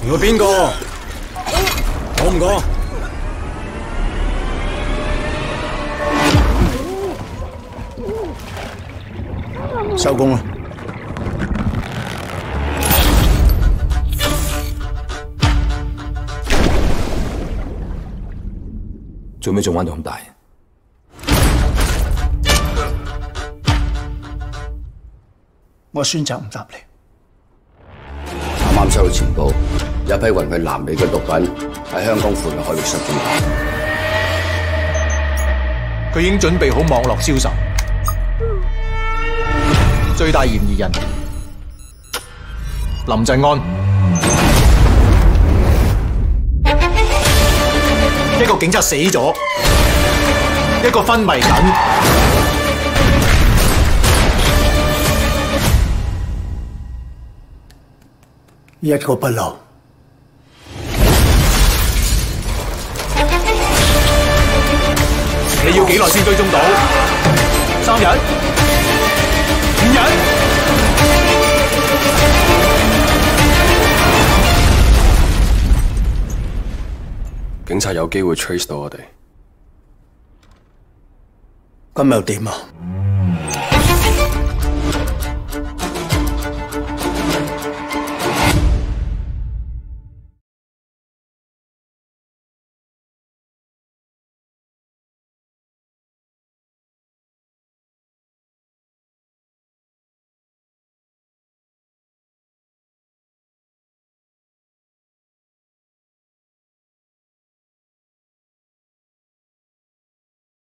佢邊個？講唔講？收工啦！ 做咩仲玩到咁大？ 我選擇唔答你。 啱啱收到情報，有一批運去南美嘅毒品喺香港附近海域失蹤。 佢已經準備好網絡銷售，最大嫌疑人林振安，一個警察死咗，一個昏迷緊。一個不留。你要幾耐先追蹤到？3日？5日？ 警察有機會 trace 到我哋。 咁又點啊？